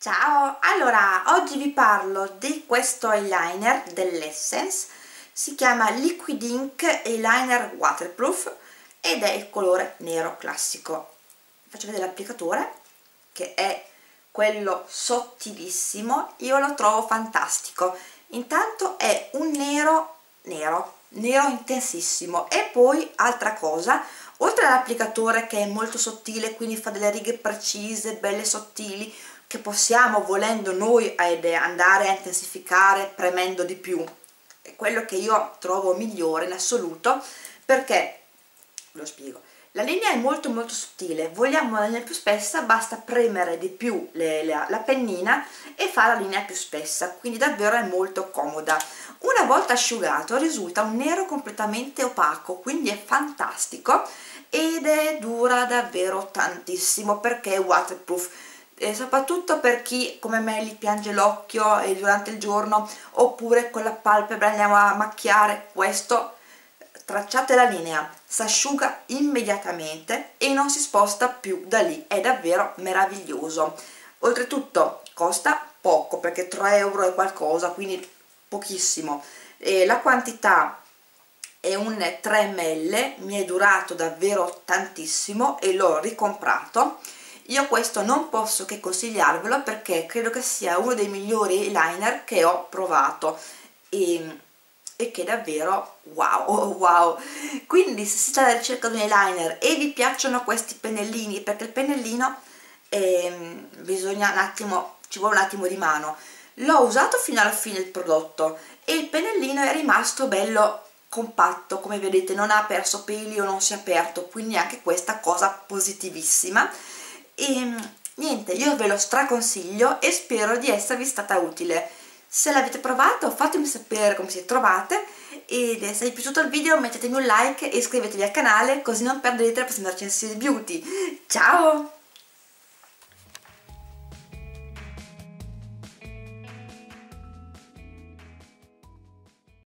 Ciao, allora oggi vi parlo di questo eyeliner dell'Essence, si chiama Liquid Ink Eyeliner Waterproof ed è il colore nero classico. Faccio vedere l'applicatore, che è quello sottilissimo, io lo trovo fantastico. Intanto è un nero intensissimo, e poi altra cosa, oltre all'applicatore che è molto sottile, quindi fa delle righe precise, belle sottili, che possiamo, volendo noi, andare a intensificare premendo di più. È quello che io trovo migliore in assoluto, perché, lo spiego, la linea è molto sottile, vogliamo la linea più spessa, basta premere di più la pennina e fa la linea più spessa, quindi davvero è molto comoda. Una volta asciugato risulta un nero completamente opaco, quindi è fantastico ed dura davvero tantissimo perché è waterproof. E soprattutto per chi come me gli piange l'occhio durante il giorno, oppure con la palpebra andiamo a macchiare, questo, tracciate la linea, si asciuga immediatamente e non si sposta più da lì, è davvero meraviglioso. Oltretutto costa poco, perché 3 euro e qualcosa, quindi pochissimo. E la quantità è un 3 ml, mi è durato davvero tantissimo e l'ho ricomprato. Io questo non posso che consigliarvelo, perché credo che sia uno dei migliori eyeliner che ho provato e che davvero wow. Quindi se siete alla ricerca di un eyeliner e vi piacciono questi pennellini, perché il pennellino bisogna un attimo, ci vuole un attimo di mano. L'ho usato fino alla fine il prodotto e il pennellino è rimasto bello compatto, come vedete non ha perso peli o non si è aperto, quindi anche questa cosa positivissima. E niente, io ve lo straconsiglio e spero di esservi stata utile. Se l'avete provato fatemi sapere come siete trovate, e se vi è piaciuto il video mettetemi un like e iscrivetevi al canale, così non perdete la prossima recensione di beauty. Ciao!